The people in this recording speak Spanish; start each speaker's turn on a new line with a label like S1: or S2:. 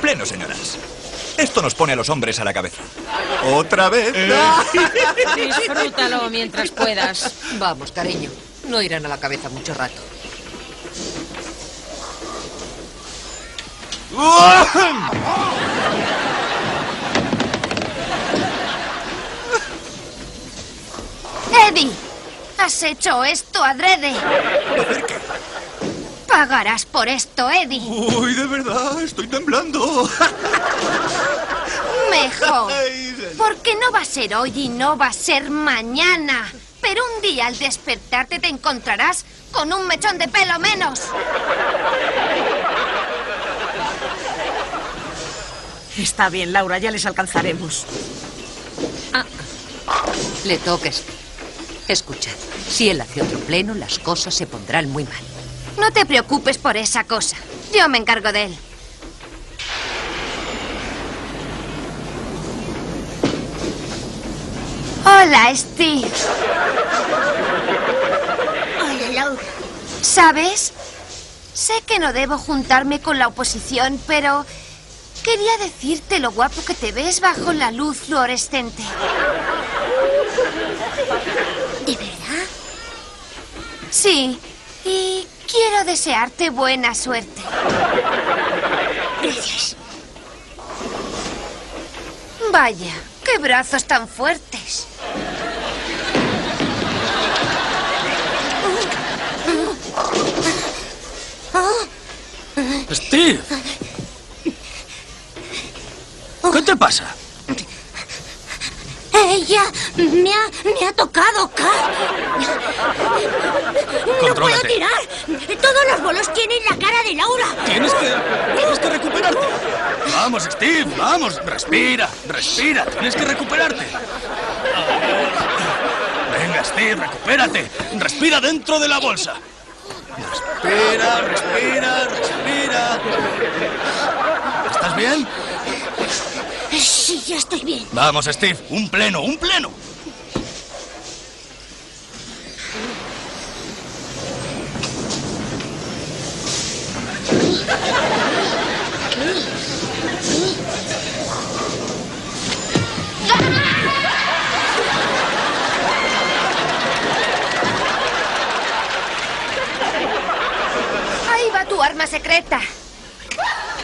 S1: pleno, señoras. Esto nos pone a los hombres a la cabeza. ¿Otra vez?
S2: Disfrútalo mientras puedas.
S3: Vamos, cariño. No irán a la cabeza mucho rato.
S4: Eddie, has hecho esto adrede.
S1: ¿Hacer qué?
S4: Pagarás por esto, Eddie.
S1: Uy, de verdad, estoy temblando.
S4: Mejor. Porque no va a ser hoy y no va a ser mañana. Pero un día al despertarte te encontrarás con un mechón de pelo menos.
S2: Está bien, Laura, ya les alcanzaremos.
S3: Le toques. Escuchad, si él hace otro pleno, las cosas se pondrán muy mal.
S4: No te preocupes por esa cosa. Yo me encargo de él. Hola, Steve.
S5: Hola, Laura.
S4: ¿Sabes? Sé que no debo juntarme con la oposición, pero quería decirte lo guapo que te ves bajo la luz fluorescente.
S5: ¿De verdad?
S4: Sí, y quiero desearte buena suerte.
S5: Gracias.
S4: Vaya, qué brazos tan fuertes.
S6: ¡Steve! ¿Qué te pasa?
S5: Ella me ha tocado, Carl. No puedo
S6: Contrólate.
S5: tirar. Todos los bolos tienen la cara de Laura.
S6: Tienes que recuperarte. Vamos, Steve, vamos. Respira, respira. Tienes que recuperarte. Venga, Steve, recupérate. Respira dentro de la bolsa. Respira, respira, respira. ¿Estás bien?
S5: Sí, ya estoy bien.
S6: Vamos, Steve. Un pleno, un pleno.
S4: Ahí va tu arma secreta.